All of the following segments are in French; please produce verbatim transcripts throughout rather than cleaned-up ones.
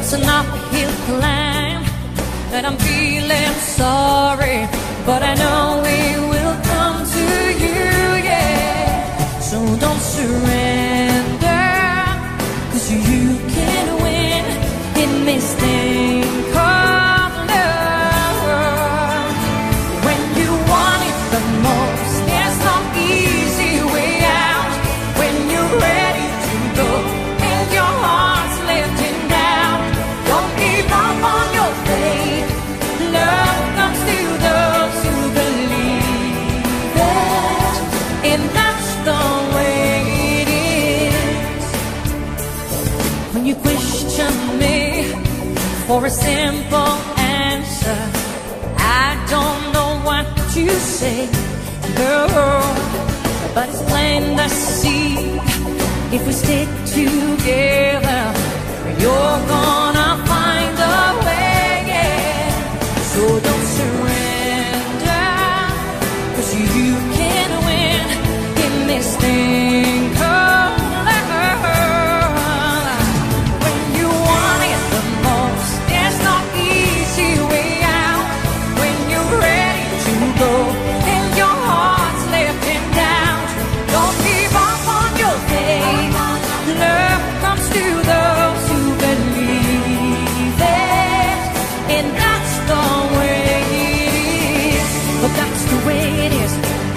It's an uphill climb, and I'm feeling sorry, but I know it will come to you, yeah. So don't surrender, 'cause you can win. It may sting of love. When you want it the most, there's no easy way out. When you're ready to go and your heart's letting down, don't give up on your faith. Love comes to those who believe it, and that's the way it is. When you question me for a simple answer, I don't know what to say, girl, but it's plain to see, if we stick together, you're gonna find a way, yeah. So don't surrender, 'cause you can win in this thing called love. When you want it the most, there's no easy way out. When you're ready to go and your heart's letting down, don't give up on your faith. Love comes to those who believe it, and that's the way it is. But that's the way it is.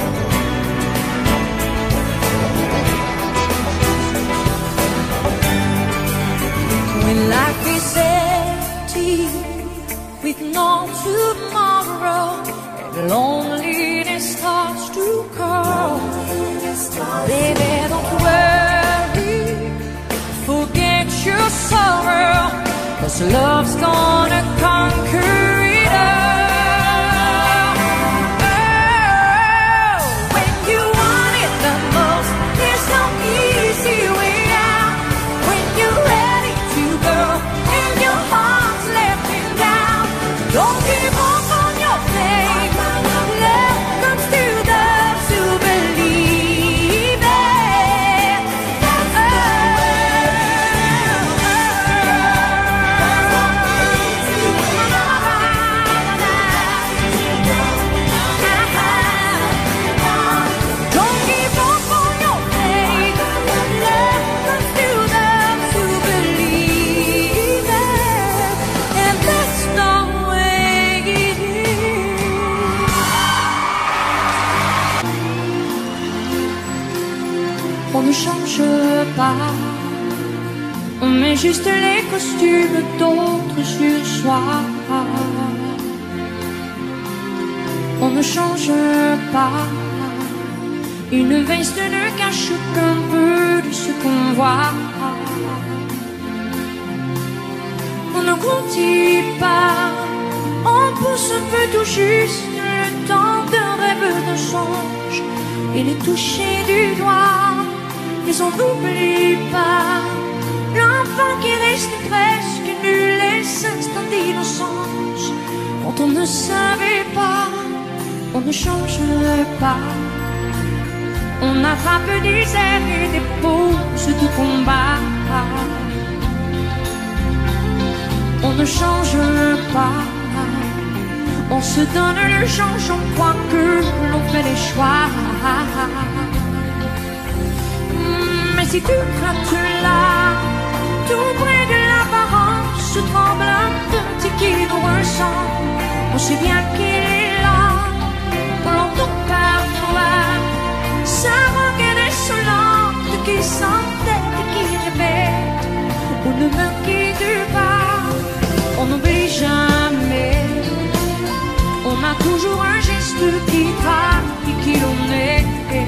When life is empty, with no tomorrow, and loneliness starts to call, baby, don't worry, forget your sorrow, 'cause love's gonna conquer it all. Oh, when you want it the most, there's no easy way out. When you're ready to go and your heart's letting down, don't give up on your faith. Love comes to those who believe it. Oh, don't give up on your faith. Love comes to those who believe it, and that's the way it is. On ne change pas, on met juste les costumes d'autres sur soi. On ne change pas, une veste ne cache qu'un peu de ce qu'on voit. On ne grandit pas, on pousse un peu tout juste, le temps d'un rêve, d'un songe, et les toucher du doigt. Mais on n'oublie pas l'enfant qui reste presque nul, les instants d'innocence. Quand on ne savait pas, on ne change pas. On attrape des ailes et des poses de combat. On ne change pas, on se donne le change, on croit que l'on fait les choix. Mais si tu craques là, tout près de l'apparence, tremble un petit qui nous ressent. On sait bien qu'il est là, on l'entend parfois. Sa rengaine insolente qui s'entête et qui répète: on ne me quitte pas, on n'oublie jamais. On a toujours un geste qui traque qui l'on est.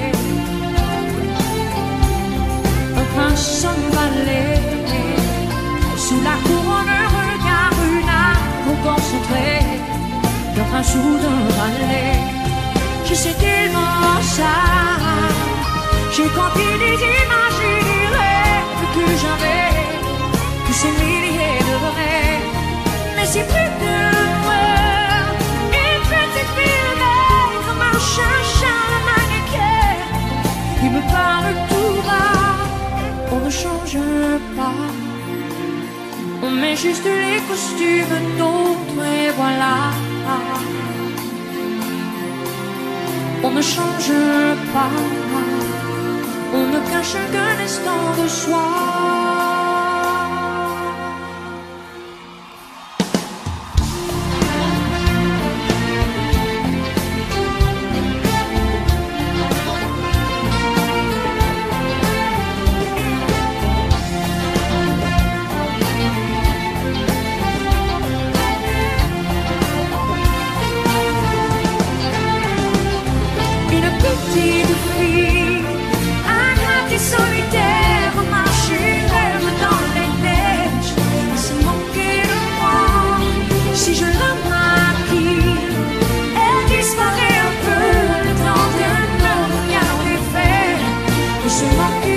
Un prince, un valet, sous la couronne, un regard, une âme concentrée, d'un prince ou d'un valet. Je sais tellement ça, j'ai compté des images et des rêves que j'avais, tous ces milliers de rêves. Mais c'est plus de moi, une petite fille belle comme un chat à la mannequin. Il me parle tout bas, on ne change pas. On met juste les costumes d'autres et voilà. On ne change pas, on ne cache qu'un instant de soi. Petite fille, un craquet solitaire, marcher même dans les neiges, se moquer de moi. Si je la maquille, elle disparaît un peu, le temps d'un regard est fait, de se moquer.